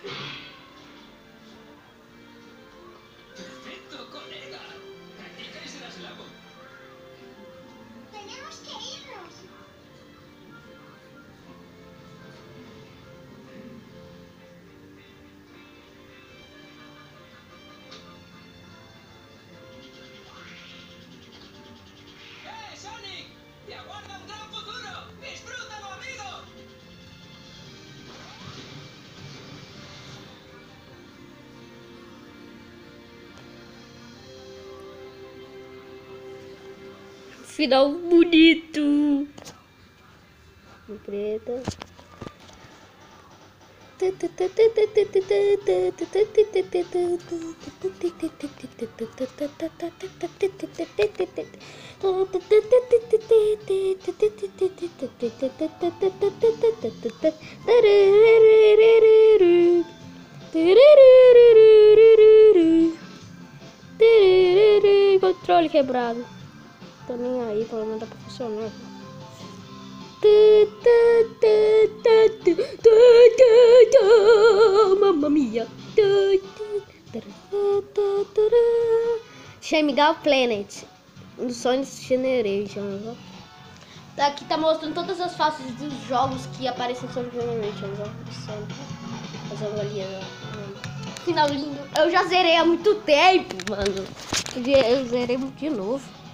Perfecto, colega. Practicáis el eslavo. Tenemos que irnos. Sonic! ¡Te aguarda un gran futuro! ¡Disfrútalo, amigo! Final bonito. Preta. Controle quebrado. Tô nem aí, pelo menos tá pra funcionar. Mamma mia. Shamgar Planet. Um dos Sonic Generations. Tá, aqui tá mostrando todas as faces dos jogos que aparecem no Sonic Generations. Fazendo ali, ó. Final lindo. Eu já zerei há muito tempo, mano. Eu zerei de novo.